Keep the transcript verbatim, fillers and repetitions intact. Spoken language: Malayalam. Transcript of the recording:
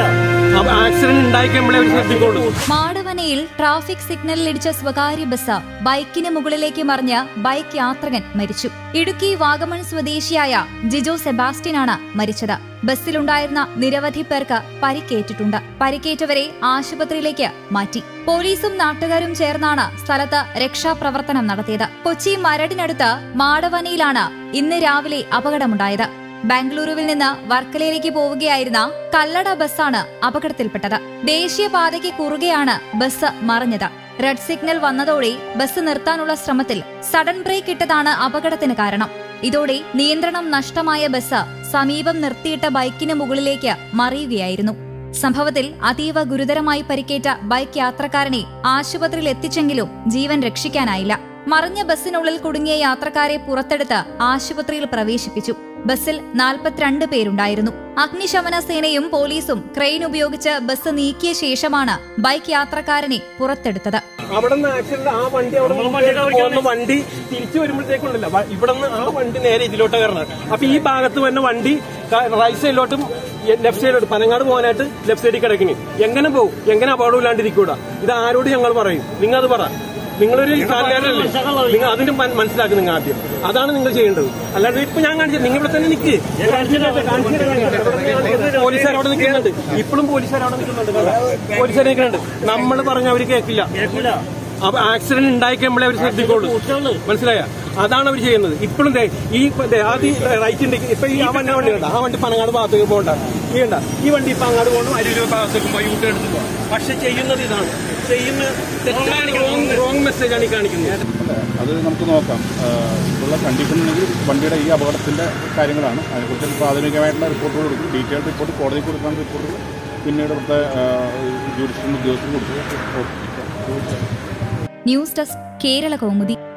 ആക്സിഡന്റ് ഉണ്ടായിക്കുമ്പോഴേ അവർ ശ്രദ്ധിക്കുള്ളൂ. മാടവനയിൽ ട്രാഫിക് സിഗ്നലിൽ ഇടിച്ച സ്വകാര്യ ബസ് ബൈക്കിന് മുകളിലേക്ക് മറിഞ്ഞ് ബൈക്ക് യാത്രികൻ മരിച്ചു. ഇടുക്കി വാഗമൺ സ്വദേശിയായ ജിജോ സെബാസ്റ്റ്യനാണ് മരിച്ചത്. ബസ്സിലുണ്ടായിരുന്ന നിരവധി പേർക്ക് പരിക്കേറ്റിട്ടുണ്ട്. പരിക്കേറ്റവരെ ആശുപത്രിയിലേക്ക് മാറ്റി. പോലീസും നാട്ടുകാരും ചേർന്നാണ് സ്ഥലത്ത് രക്ഷാപ്രവർത്തനം നടത്തിയത്. കൊച്ചി മരടിനടുത്ത് മാടവനയിലാണ് ഇന്ന് രാവിലെ അപകടമുണ്ടായത്. ബാംഗ്ലൂരുവിൽ നിന്ന് വർക്കലയിലേക്ക് പോവുകയായിരുന്ന കല്ലട ബസ്സാണ് അപകടത്തിൽപ്പെട്ടത്. ദേശീയപാതയ്ക്ക് കുറുകെയാണ് ബസ് മറിഞ്ഞത്. റെഡ് സിഗ്നൽ വന്നതോടെ ബസ് നിർത്താനുള്ള ശ്രമത്തിൽ സഡൻ ബ്രേക്ക് ഇട്ടതാണ് അപകടത്തിന് കാരണം. ഇതോടെ നിയന്ത്രണം നഷ്ടമായ ബസ് സമീപം നിർത്തിയിട്ട ബൈക്കിന് മുകളിലേക്ക് മറിയുകയായിരുന്നു. സംഭവത്തിൽ അതീവ ഗുരുതരമായി പരിക്കേറ്റ ബൈക്ക് യാത്രക്കാരനെ ആശുപത്രിയിൽ എത്തിച്ചെങ്കിലും ജീവൻ രക്ഷിക്കാനായില്ല. മറിഞ്ഞ ബസ്സിനുള്ളിൽ കുടുങ്ങിയ യാത്രക്കാരെ പുറത്തെടുത്ത് ആശുപത്രിയിൽ പ്രവേശിപ്പിച്ചു. ബസ്സിൽ നാൽപ്പത്തിരണ്ട് പേരുണ്ടായിരുന്നു. അഗ്നിശമന സേനയും പോലീസും ക്രെയിൻ ഉപയോഗിച്ച് ബസ് നീക്കിയ ശേഷമാണ് ബൈക്ക് യാത്രക്കാരനെ പുറത്തെടുത്തത്. അവിടെ നിന്ന് ആക്സിഡന്റ് ആ വണ്ടി അവിടെ വണ്ടി തിരിച്ചു വരുമ്പോഴത്തേക്കുണ്ടല്ലോ ഇവിടെ നിന്ന് ആ വണ്ടി നേരെ ഇതിലോട്ട് കയറണം. അപ്പൊ ഈ ഭാഗത്ത് വരുന്ന വണ്ടി റൈറ്റ് സൈഡിലോട്ടും ലെഫ്റ്റ് സൈഡിലോട്ട് പനങ്ങാട് പോകാനായിട്ട് ലെഫ്റ്റ് സൈഡിൽ കിടക്കണി. എങ്ങനെ പോകും? എങ്ങനെ അപകടമില്ലാണ്ടിരിക്കൂടാ? ഇത് ആരോട് ഞങ്ങൾ പറയും? നിങ്ങൾ അത് പറ. നിങ്ങളൊരു ചാനലല്ലേ, നിങ്ങൾ അതിന്റെ മനസ്സിലാക്കി നിങ്ങൾ ആദ്യം. അതാണ് നിങ്ങൾ ചെയ്യേണ്ടത്. അല്ലാണ്ട് ഇപ്പൊ ഞാൻ കാണിച്ചത് നിങ്ങൾ ഇവിടെ തന്നെ നിൽക്ക്. പോലീസുകാർ അവിടെ നിൽക്കുന്നുണ്ട്. ഇപ്പോഴും പോലീസുകാർ അവിടെ നിൽക്കുന്നുണ്ട്. പോലീസുകാർ നിൽക്കുന്നുണ്ട്. നമ്മൾ പറഞ്ഞ അവര് കേൾക്കില്ല. അപ്പൊ ആക്സിഡന്റ് ഉണ്ടായിക്കുമ്പോഴേ അവർ ശ്രദ്ധിക്കുള്ളൂ. മനസ്സിലായ? അതാണ് അവർ ചെയ്യുന്നത്. ഇപ്പോഴും ഈ ആദ്യം റൈറ്റിന്റെ ഇപ്പൊ ഈ ആ വണ്ടി വണ്ടി ആ വണ്ടി പനങ്ങാട് ഭാഗത്തേക്ക് പോകണ്ട. ഈ കണ്ട ഈ വണ്ടി ഇപ്പൊ അങ്ങാട് പോകണം, അരൂർ ഭാഗത്തേക്ക് പോയി യൂട്ട് എടുത്ത് പോകാം. പക്ഷെ ചെയ്യുന്നത് ഇതാണ്. ചെയ്യുന്ന തെറ്റാണ്, റോങ് മെസ്സേജാണ് ഈ കാണിക്കുന്നത്. അത് നമുക്ക് നോക്കാം. ഇപ്പോഴുള്ള കണ്ടീഷനുണ്ടെങ്കിൽ വണ്ടിയുടെ ഈ അപകടത്തിന്റെ കാര്യങ്ങളാണ്. അതിനെക്കുറിച്ച് പ്രാഥമികമായിട്ടുള്ള റിപ്പോർട്ടുകൾ കൊടുക്കും. ഡീറ്റെയിൽ റിപ്പോർട്ട് കോടതി കൊടുക്കാൻ റിപ്പോർട്ടുകൾ പിന്നീട് ഇവിടുത്തെ ജുഡീഷ്യൽ ഉദ്യോഗസ്ഥർ കൊടുക്കും. News desk Kerala Kaumudi.